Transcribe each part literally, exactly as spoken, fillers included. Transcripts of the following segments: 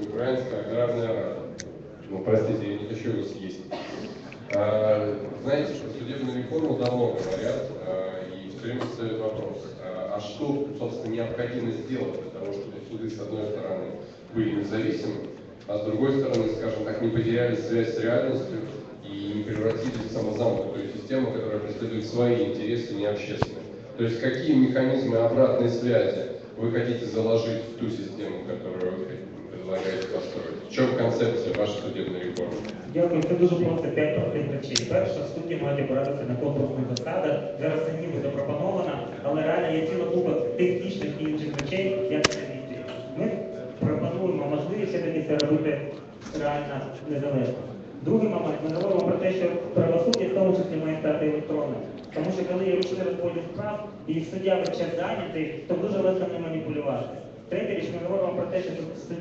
Украинская аграрная рада. Ну, простите, я не хочу его съесть. А, знаете, что судебную реформу давно говорят, а, и все время встает вопрос, а, а что, собственно, необходимо сделать для того, чтобы суды, с одной стороны, были независимы, а с другой стороны, скажем так, не потеряли связь с реальностью и не превратились в самозамкнутую систему, которая преследует свои интересы, не общественные. То есть какие механизмы обратной связи вы хотите заложить в ту систему, которую вы предлагаєте построить? В чому концепція вашої судебної реформи? Дякую, це дуже просто п'ять простих речей. Перше, судді мають опиратися на конкурсних засадах. Зараз це ніби запропоновано, але реально є ціла купа технічних і інших речей, як це діти. Ми пропонуємо можливість все-таки це робити реально незалежно. Другий момент, ми говоримо про те, що правосуддя в тому числі має стати електронним. Тому що коли є ручний розподіл справ і суддя весь час зайнятий, то дуже легко не маніпулювати. Третя річ, ми говоримо про те, що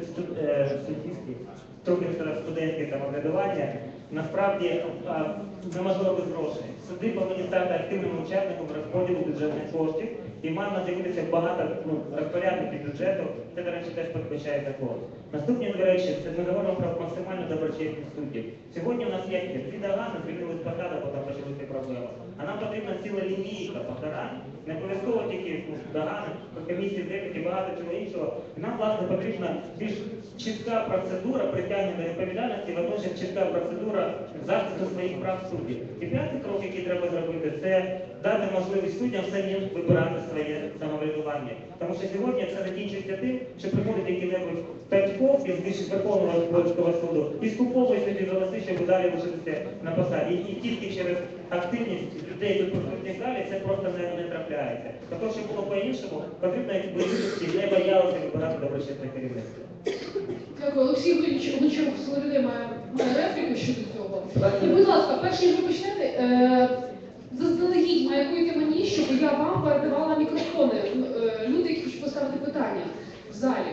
суддівські структури студентське самоврядування насправді неможливо без грошей. Суди повинні стати активним учасником розподілу бюджетних коштів і маємо з'явитися багато ну, розпорядників бюджету, це, до речі, теж передбачає закон. Наступні дві речі, це ми говоримо про максимально доброчесних суддів. Сьогодні у нас є дві догани, звільнили з посади, бо там почалися проблеми. А нам потрібна ціла лінійка покарань, не обов'язково тільки ну, догани, комісії з етики, багато чого іншого. І нам, власне, потрібна більш чітка процедура притягнення до відповідальності, водночас чітка процедура захисту своїх прав суддів. І п'ятий крок, який треба зробити, це дати можливість суддям самим вибирати своє самоврядування. Тому що сьогодні це закінчується тим, що приходить який-небудь Петьков із Верховного Господарського суду і скуповує собі голоси, щоб далі лишитися на посаді. І тільки через активність людей, які присутні в залі, це просто не, не трапляється. Тобто, щоб було по-іншому, потрібно вирішити, не боялися вибирати доброчесне керівництво. Дякую. Олексій Гончарук з Соловіди має, має репліку щодо цього. І, будь ласка, перш ніж ви почнете, е, заздалегідь маякуйте мені, щоб я вам передавала мікрофони. Е, люди, які хочуть поставити питання в залі.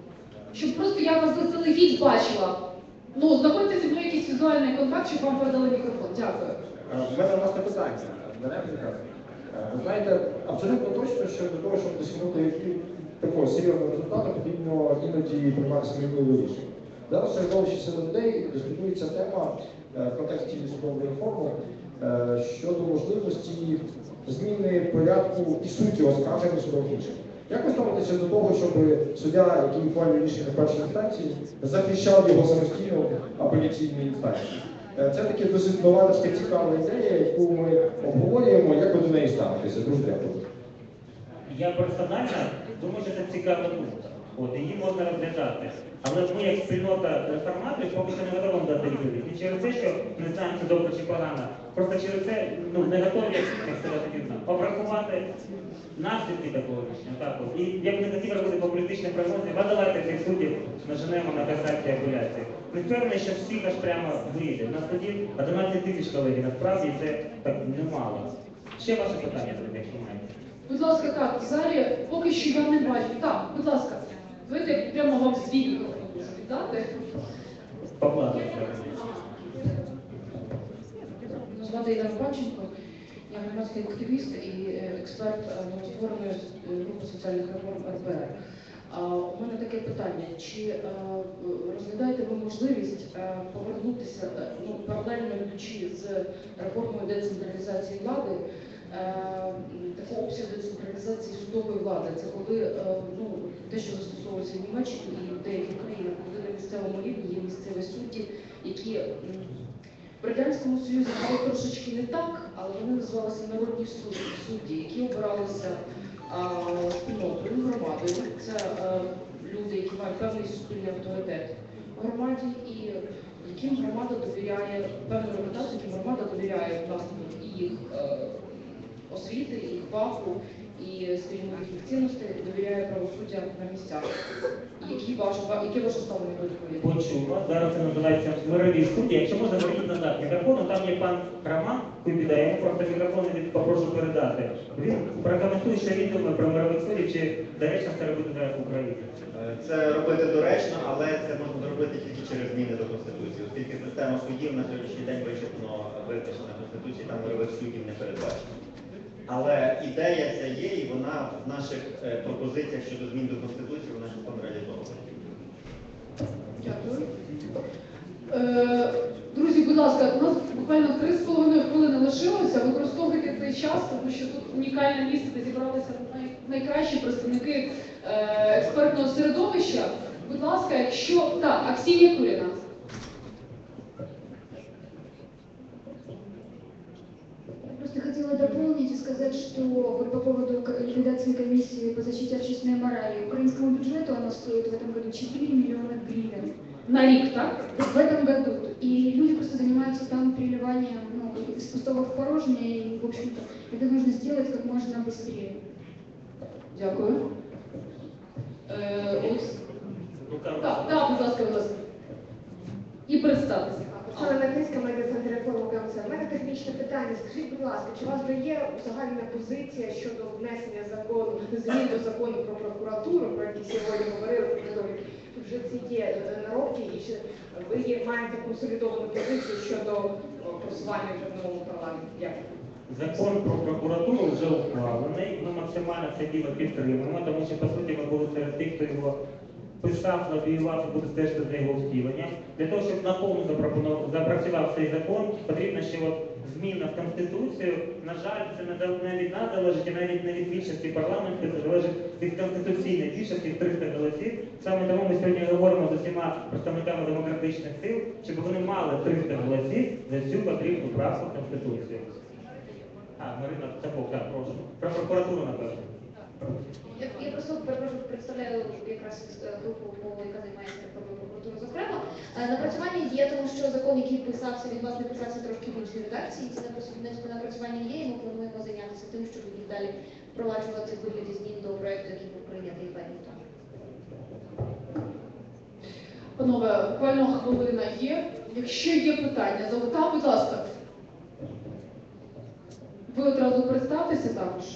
Щоб просто я вас заздалегідь бачила. Ну, знаходьте зі мною якийсь візуальний контакт, щоб вам передали мікрофон. Дякую. У мене власне питання. Ви знаєте, абсолютно точно, що для того, щоб досягнути такого серйозного результату, потрібно іноді приймати сміливі рішення. Зараз середовище серед людей дискутується тема в контексті судової реформи щодо можливості зміни порядку і суті оскарження судових рішень. Як ви ставитеся до того, щоб суддя, який ухвалює рішення в першій інстанції, захищав його самостійно в апеляційній інстанції? Це таки досить нова, така цікава ідея, яку ми обговорюємо. Як ви до неї ставитеся? Дуже дякую. Я персонально думаю, що це цікава думка. От, її можна розглядати. Але ми, як спільнота реформаторів, поки що не готові дати відповідь. Не через те, що не знаємо, чи добре, чи погано. Просто через це ну, не готові, як сказати вірно, обрахувати наслідки такого рішення. Так, от. І я б не хотів робити популістичні прогнози, а давайте цих суддів наженемо на касації апеляції. Не впевнений, що всіх аж прямо вийде. У нас тоді одинадцять тисяч, колеги, насправді це так немало. Ще ваше питання, якщо маєте. Будь ласка, так, в залі поки що я не бачу. Так, будь ласка, давайте прямо вам свій мікрофон можу віддати. Покладу. Мене звати Ірина Панченко, я громадський активіст і експерт новоствореної групи соціальних реформ ар пе ер. У мене таке питання, чи розглядаєте ви можливість повернутися, ну, паралельно йдучи з реформою децентралізації влади, такого обсягу децентралізації судової влади? Це коли ну, те, що застосовується в Німеччині і в деяких країнах, коли на місцевому рівні є місцеві судді, які в Радянському Союзі були трошечки не так, але вони називалися народні судді, які обиралися спільнотою, громадою. Це а, люди, які мають певний суспільний авторитет в громаді, і яким громада довіряє, певну репутацію, яким громада довіряє власне і їх е, освіти, їх фаху, і, скажімо, їхніх цінностей, довіряє правосуддя на місцях. Які ваше, яке ваше ставлення до відповіді? Почула. Зараз це називається мирові судді. Якщо можна, верніть назад мікрофону, там є пан Роман Куйбіда, я йому просто мікрофон попрошу передати. Він прокоментує, що він думає про мирових суддів, чи доречно це робити зараз в Україні. Це робити доречно, але це можна зробити тільки через зміни до Конституції, оскільки система суддів на сьогоднішній день вичерпно визначена Конституції, там мирових суддів не передбачено. Але ідея ця є, і вона в наших пропозиціях щодо змін до Конституції, вона частково реалізована. Дякую. Е, Друзі, будь ласка, у нас буквально три з половиною хвилини лишилося. Використовуйте цей час, тому що тут унікальне місце, де зібралися най- найкращі представники е, експертного середовища. Будь ласка, якщо... Так, Аксинья Куріна. Я просто хотела дополнить и сказать, что вот по поводу к- ликвидации комиссии по защите общественной морали. Украинскому бюджету она стоит в этом году четыре миллиона гривен. На рік, так? В этом году. И люди просто занимаются там переливанием ну, из пустого в порожнее, и, в общем-то, это нужно сделать как можно быстрее. Дякую. Е, Олексій. Так, так, будь ласка, будь ласка. І представтеся. Оксана Накрицька, медіа-центр реформи КМЦ. У мене технічне питання. Скажіть, будь ласка, чи у вас вже є загальна позиція щодо внесення закону, змін до закону про прокуратуру, про який сьогодні говорили, тут вже ці є наробки, і чи ви є, маєте консолідовану позицію щодо о, просування вже в новому парламенті? Дякую. Закон про прокуратуру вже ухвалений, ми максимально це діло підтримуємо, тому що, по суті, ми були серед тих, хто його писав, лобіював і буде стежити за його втіленням. Для того, щоб наповну запропонував- запрацював цей закон, потрібно ще от зміна в Конституцію. На жаль, це не дал- не від нас залежить, і навіть не від більшості парламенту, це залежить від конституційної більшості в триста голосів. Саме тому ми сьогодні говоримо з усіма представниками демократичних сил, щоб вони мали триста голосів за цю потрібну правку в Конституцію. А, Марина Цапок, так, прошу. Про прокуратуру, напевно. Я, я просто перепрошую, представляю якраз е, групу, по яка займається реформою прокуратури. Зокрема, Е, напрацювання є, тому що закон, який писався від вас, не писався трошки в іншій редакції. Ці напрацю- не- напрацювання є, і ми плануємо зайнятися тим, щоб їх далі впроваджувати в вигляді змін до проекту, який був прийнятий два дні тому. Панове, буквально хвилина є. Якщо є питання, запитав, будь ласка. Ви одразу представтеся також.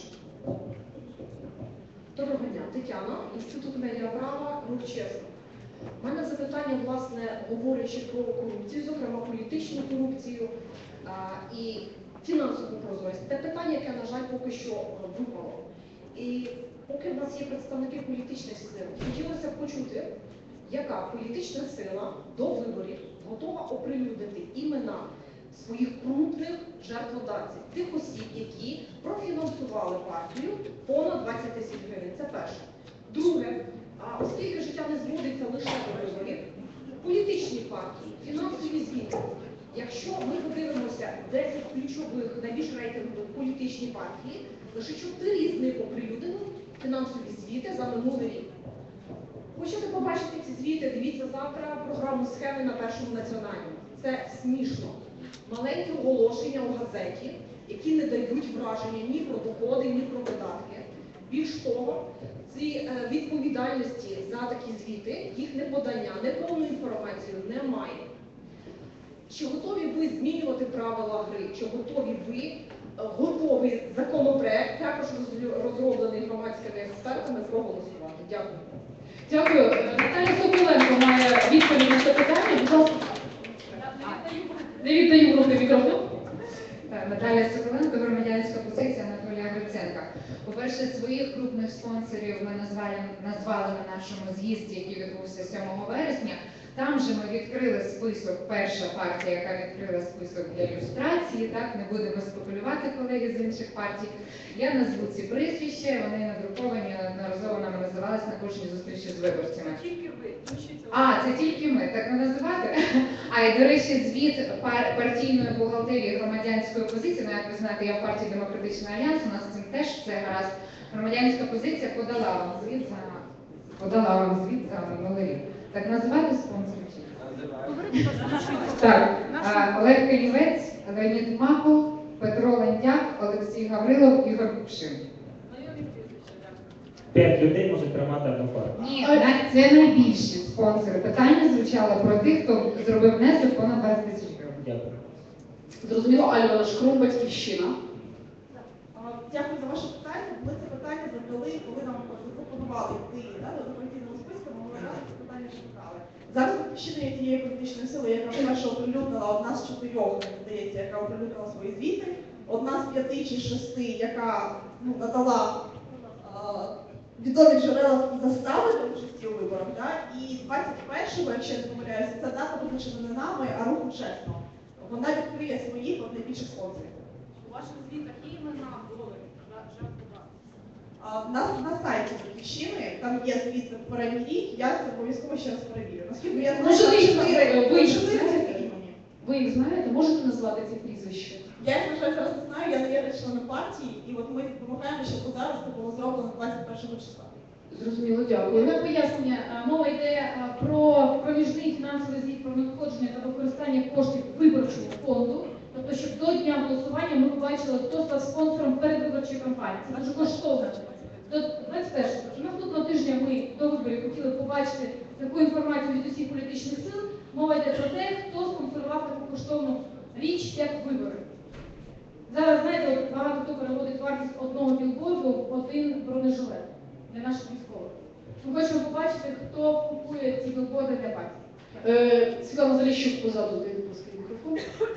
Доброго дня, Тетяна, Інститут медіаправа, рух чесно. У мене запитання, власне, говорячи про корупцію, зокрема політичну корупцію а, і фінансову прозорість. Те питання, яке, на жаль, поки що е, випало. І поки в нас є представники політичних сил, хотілося б почути, яка політична сила до виборів готова оприлюднити імена своїх крупних жертводавців, тих осіб, які профінансували партію понад двадцять тисяч гривень. Це перше. Друге, а оскільки життя не зводиться лише до виборів, політичні партії, фінансові звіти. Якщо ми подивимося десять ключових, найбільш рейтингових політичні партії, лише чотири з них оприлюднили фінансові звіти за минулий рік. Хочете побачити ці звіти, дивіться завтра програму «Схеми» на Першому національному. Це смішно. Маленькі оголошення у газеті, які не дають враження ні про доходи, ні про видатки. Більш того, ці е, відповідальності за такі звіти, їх неподання, неповну інформацію немає. Чи готові ви змінювати правила гри? Чи готові ви, е, готовий законопроект, також розлю- розроблений громадськими експертами, проголосувати? Дякую. Дякую. Наталя Соколенко має відповідь на це питання. Будь ласка. Не віддаю в руки мікрофон. Наталя Соколенко, громадянська позиція Анатолія Гриценка. По-перше, своїх крупних спонсорів ми назвали, назвали на нашому з'їзді, який відбувся сьомого вересня. Там же ми відкрили список, перша партія, яка відкрила список для ілюстрації, так, не будемо спекулювати, колеги з інших партій. Я назву ці прізвища, вони надруковані, неодноразово нами називалися на кожній зустрічі з виборцями. Тільки ви. А, це тільки ми, так не називати? А, і, до речі, звіт пар- партійної бухгалтерії громадянської позиції, ну, як ви знаєте, я в партії Демократичний Альянс, у нас з цим теж все гаразд. Громадянська позиція подала вам звіт за, подала вам звіт за минулий рік. Так називати спонсорів? Так, а, Олег Калівець, Леонід Макул, Петро Лендяк, Олексій Гаврилов, Ігор Купшин. П'ять людей можуть тримати одну партію. Ні, на- це найбільші спонсори. Питання звучало про тих, хто зробив внесок понад двадцять тисяч гривень. Дякую. Зрозуміло, Альона Шкрум, Батьківщина. А, Дякую за ваше питання. Ми це питання задали, коли нам запропонували йти да, до партійного списку, ми говорили, це питання шукали. Зараз Батьківщина є тією політичною силою, яка вперше оприлюднила, одна з чотирьох, мені здається, яка оприлюднила свої звіти, одна з п'яти чи шести, яка ну, надала а, відомі джерела застави до участі у виборах, да? І двадцять першого, якщо я не помиляюся, ця дата визначена не нами, а руху чесно. Вона відкриє своїх от найбільших спонсорів. У ваших звітах є імена були жертв? А, в нас на сайті Батьківщини, там є звіт за попередній рік, я це обов'язково ще раз перевірю. Наскільки я знаю, Може, там ви їх чотири- знаєте? Ви їх чотири знаєте? імені. Ви їх знаєте? Можете назвати ці прізвища? Я їх, на жаль, зараз не знаю, я не є членом партії, і от ми вимагаємо, щоб зараз це було зроблено двадцять першого числа. Зрозуміло, дякую. Для пояснення, а, мова йде а, про проміжний фінансовий звіт про надходження та використання коштів виборчого фонду. Тобто, щоб до дня голосування ми побачили, хто став спонсором передвиборчої кампанії. Це дуже коштовно. До двадцять першого, тобто наступного тижня ми до виборів хотіли побачити таку інформацію від усіх політичних сил. Мова йде про те, хто спонсорував таку коштовну річ, як вибори. Зараз, знаєте, от багато хто переводить вартість одного білборду в один бронежилет для наших військових. Ми хочемо побачити, хто купує ці білборди для партії. Е, Світлана Заліщук позаду, де випускає мікрофон.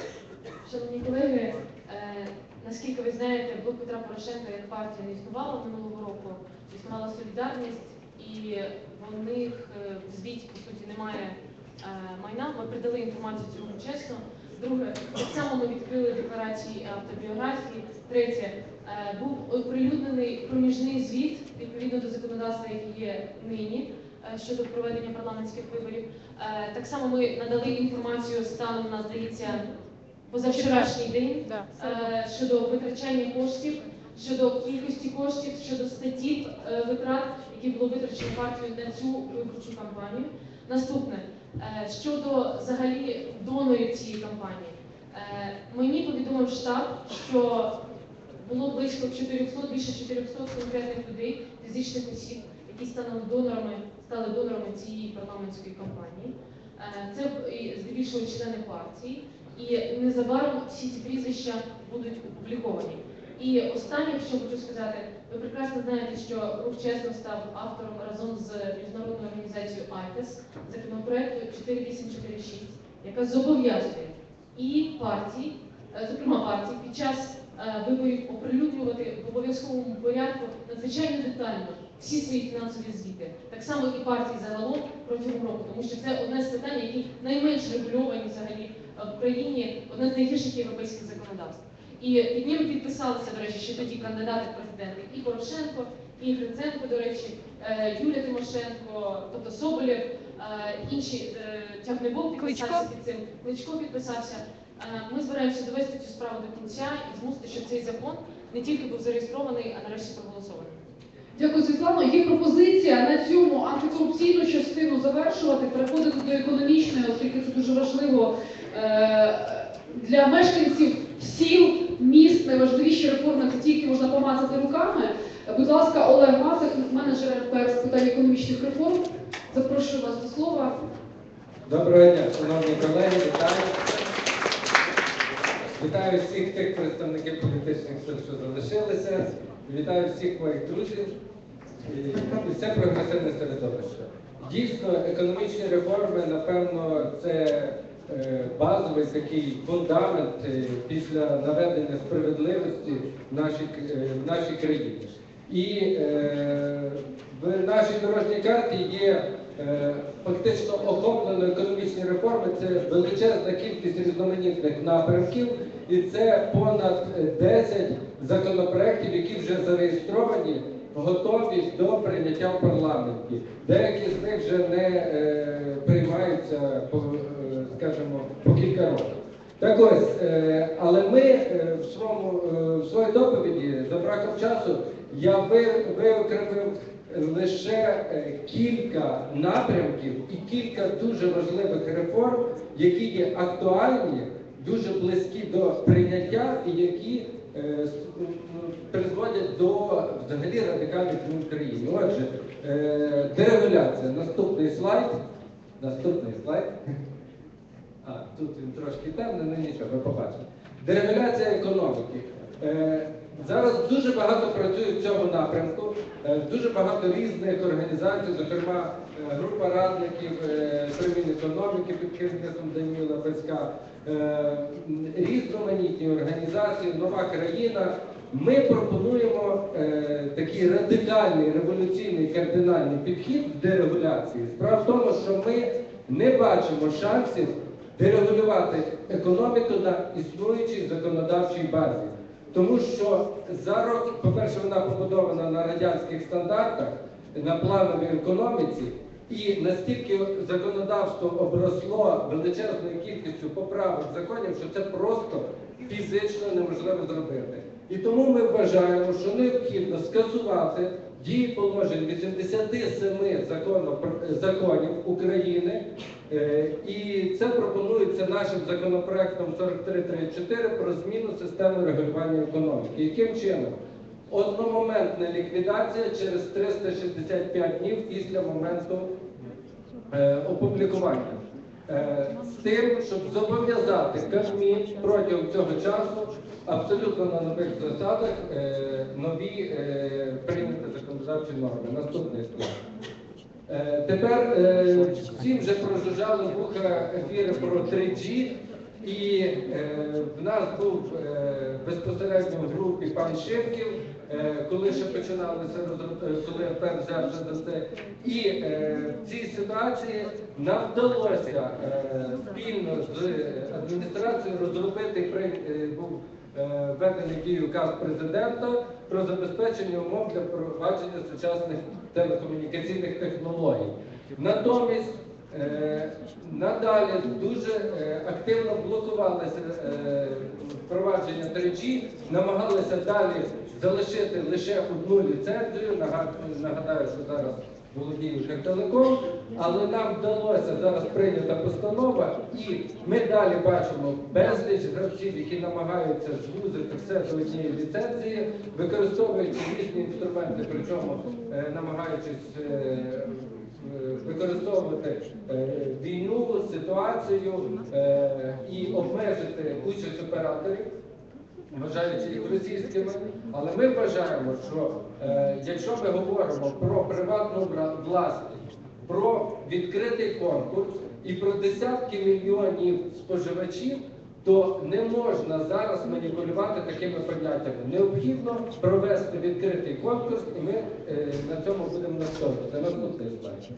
Шановні колеги, е, наскільки ви знаєте, блок Петра Порошенка як партія не існувала минулого року, існувала солідарність, і в них е, в звіті, по суті, немає е, майна. Ми придали інформацію цьому чесно. Друге, так само ми відкрили декларації автобіографії. Третє, е, був оприлюднений проміжний звіт відповідно до законодавства, яке є нині, е, щодо проведення парламентських виборів. Е, так само ми надали інформацію станом на, здається, позавчорашній день е, щодо витрачання коштів, щодо кількості коштів, щодо статті е, витрат, які було витрачено партією на цю виборчу кампанію. Наступне, е, щодо взагалі донорів цієї кампанії. Е, мені повідомив штаб, що було близько чотирьохсот, більше чотирьохсот конкретних людей, фізичних осіб, які стали донорами, стали донорами цієї парламентської кампанії. Е, це здебільшого члени партії. І незабаром всі ці прізвища будуть опубліковані. І останнє, що хочу сказати, ви прекрасно знаєте, що Рух Чесно став автором разом з міжнародною організацією АЙТЕС законопроекту чотири вісім чотири шість, яка зобов'язує і партії, зокрема партії, під час виборів оприлюднювати в обов'язковому порядку надзвичайно детально всі свої фінансові звіти. Так само і партії загалом протягом року, тому що це одне з питань, які найменш регульовані взагалі в Україні, одне з найгірших європейських законодавств. І під ним підписалися, до речі, ще тоді кандидати в президенти і Порошенко, і Гриценко, до речі, Юлія Тимошенко, тобто Соболєв, інші, Тягнебок підписався під цим, Кличко підписався. Ми збираємося довести цю справу до кінця і змусити, щоб цей закон не тільки був зареєстрований, а нарешті проголосований. Дякую, Світлано. Є пропозиція на цьому антикорупційну частину завершувати, переходити до економічної, оскільки це дуже важливо е- для мешканців сіл, міст. Найважливіші реформи це ті, які можна помацати руками. Будь ласка, Олег Масик, менеджер РП з питань економічних реформ. Запрошую вас до слова. Доброго дня, шановні колеги, вітаю. Вітаю всіх тих представників політичних сил, що залишилися. Вітаю всіх моїх друзів і все прогресивне середовище. Дійсно, економічні реформи, напевно, це базовий такий фундамент після наведення справедливості в нашій, в нашій країні. І е, в нашій дорожній карті є е, фактично охоплено економічні реформи, це величезна кількість різноманітних напрямків, і це понад десять законопроєктів, які вже зареєстровані, готові до прийняття в парламенті. Деякі з них вже не е, приймаються, по, е, скажімо, по кілька років. Так ось, е, але ми е, в, своєму, е, в своїй доповіді, за браком часу, я виокремив лише е, кілька напрямків і кілька дуже важливих реформ, які є актуальні, дуже близькі до прийняття і які е, призводять до взагалі радикальних змін в країні. Отже, е, дерегуляція. Наступний слайд. Наступний слайд. А, тут він трошки темний, але нічого, ви побачите. Дерегуляція економіки. Е, зараз дуже багато працює в цьому напрямку, е, дуже багато різних організацій, зокрема е, група радників е, з економіки під керівництвом Даніла Песька, е, різноманітні організації, нова країна. Ми пропонуємо е, такий радикальний, революційний, кардинальний підхід в дерегуляції. Справа в тому, що ми не бачимо шансів дерегулювати економіку на існуючій законодавчій базі. Тому що за роки, по-перше, вона побудована на радянських стандартах, на плановій економіці, і настільки законодавство обросло величезною кількістю поправок законів, що це просто фізично неможливо зробити. І тому ми вважаємо, що необхідно скасувати дії положень вісімдесят сім законів України, і це пропонується нашим законопроектом сорок три тридцять чотири про зміну системи регулювання економіки. Яким чином? Одномоментна ліквідація через триста шістдесят п'ять днів після моменту е, опублікування. Е, з тим, щоб зобов'язати Кабмін протягом цього часу абсолютно на нових засадах е, нові е, прийняти законодавчі норми. Наступний слайд. Е, тепер е, всі вже прожужжали вуха ефіри про три джі. І е, в нас був е, безпосередньо в групі пан Шевків, е, коли ще починалося, коли АПЕР взявся за це. І е, в цій ситуації нам вдалося е, спільно з адміністрацією розробити, при, е, був е, введений в дію указ президента про забезпечення умов для впровадження сучасних телекомунікаційних технологій. Натомість, Е, надалі дуже е, активно блокувалося е, впровадження три джі, намагалися далі залишити лише одну ліцензію, нагадаю, що зараз володіє Укртелеком, але нам вдалося зараз прийнята постанова, і ми далі бачимо безліч гравців, які намагаються звузити все до однієї ліцензії, використовуючи різні інструменти, причому е, намагаючись е, використовувати е, війну, ситуацію е, і обмежити участь операторів, вважаючи їх російськими. Але ми вважаємо, що е, якщо ми говоримо про приватну власність, про відкритий конкурс і про десятки мільйонів споживачів, то не можна зараз маніпулювати такими поняттями. Необхідно провести відкритий конкурс, і ми е, на цьому будемо настоювати. Наступний слайд.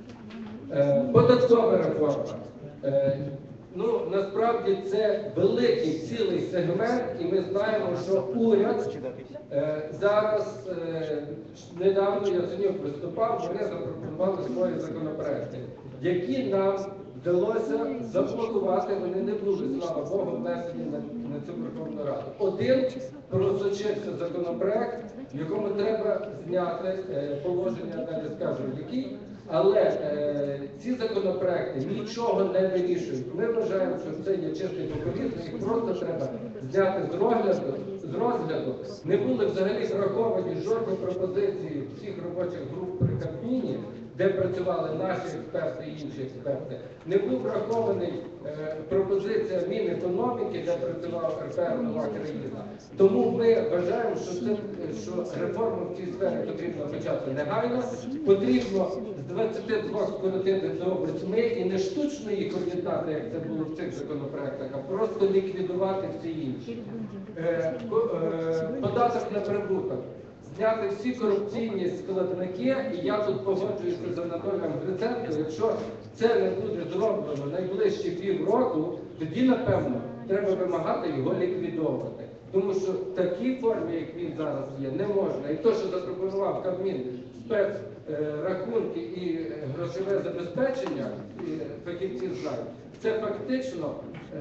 Е, податкова реформа. Е, ну, насправді це великий цілий сегмент, і ми знаємо, що уряд е, зараз, е, недавно Яценюк виступав, вони запропонували свої законопроекти, які нам вдалося заблокувати, вони не були, слава Богу, внесені на, на цю Верховну Раду. Один просочився законопроект, в якому треба зняти е, положення, далі скажу, який, але е, ці законопроекти нічого не вирішують. Ми вважаємо, що це є чистий популізм, їх просто треба зняти з розгляду. З розгляду. Не були взагалі враховані жодні пропозиції всіх робочих груп при Кабміні, де працювали наші експерти і інші експерти. Не був врахований е, пропозиція Мінекономіки, де працював РП «Нова країна». Тому ми вважаємо, що, це, що реформу в цій сфері потрібно почати негайно, потрібно з двадцяти двох скоротити до восьми і не штучно їх об'єднати, як це було в цих законопроектах, а просто ліквідувати всі інші. Е, е, податок на прибуток. Зняти всі корупційні складники, і я тут погоджуюся з Анатолієм Гриценко, якщо це не буде зроблено найближчі півроку, тоді, напевно, треба вимагати його ліквідовувати. Тому що в такій формі, як він зараз є, не можна. І те, що запропонував Кабмін, спецрахунки і грошове забезпечення, і фахівці знають, це фактично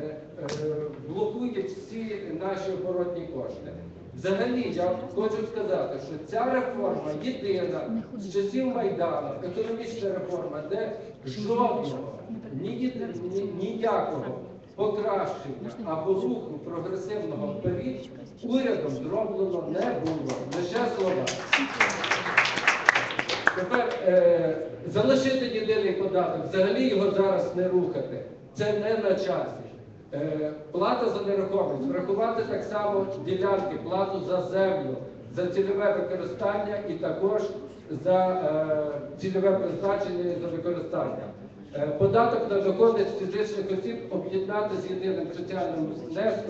блокує всі наші оборотні кошти. Взагалі, я хочу сказати, що ця реформа єдина з часів Майдану, економічна реформа, де жодного, ні, ні, ніякого покращення або руху прогресивного вперед урядом зроблено не було. Лише слова. Тепер е, залишити єдиний податок, взагалі його зараз не рухати. Це не на часі. Е, плата за нерухомість, врахувати так само ділянки, плату за землю, за цільове використання і також за е, цільове призначення і за використання. Е, податок на доходи з фізичних осіб об'єднати з єдиним соціальним внеском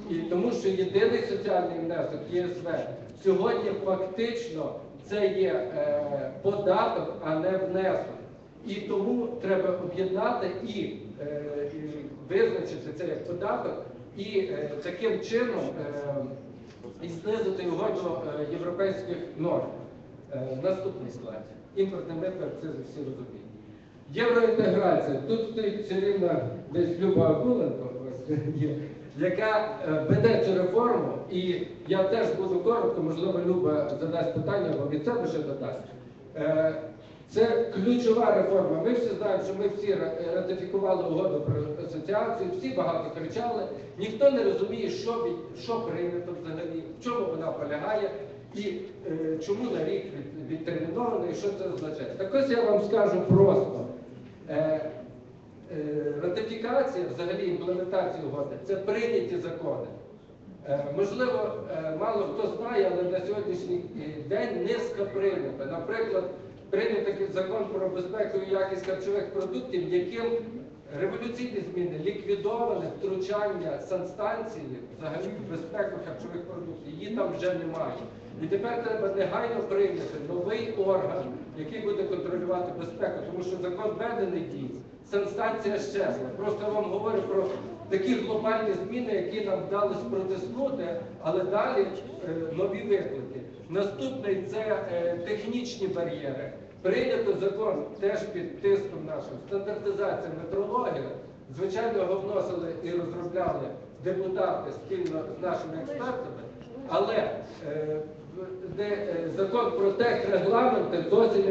І тому що єдиний соціальний внесок ЄСВ сьогодні фактично це є е, податок, а не внесок. І тому треба об'єднати і, е, і визначити це як податок, і е, таким чином е, і знизити його до е, європейських норм. Е, наступний слайд. Імпортний мито, це всі розуміють. Євроінтеграція. Тут стоїть все рівно десь Люба Акуленко, яка е, веде цю реформу, і я теж буду коротко, можливо, Люба задасть питання, або від себе ще додасть. Е, Це ключова реформа. Ми всі знаємо, що ми всі ратифікували угоду про асоціацію, всі багато кричали. Ніхто не розуміє, що, від, що прийнято взагалі, в чому вона полягає і е, чому на рік від, відтерміновано і що це означає. Так ось я вам скажу просто. Е, е, ратифікація, взагалі імплементація угоди – це прийняті закони. Е, можливо, е, мало хто знає, але на сьогоднішній день низка прийнята. Наприклад, прийнятий закон про безпеку і якість харчових продуктів, яким революційні зміни, ліквідоване втручання санстанції взагалі в безпеку харчових продуктів. Її там вже немає. І тепер треба негайно прийняти новий орган, який буде контролювати безпеку, тому що закон введений дій, санстанція щезла. Просто я вам говорю про такі глобальні зміни, які нам вдалося протиснути, але далі е, нові виклики. Наступний – це е, технічні бар'єри. Прийнято закон теж під тиском нашим. Стандартизація, метрологія. Звичайно, його вносили і розробляли депутати спільно з нашими експертами, але е, де, е, закон про техрегламенти досі не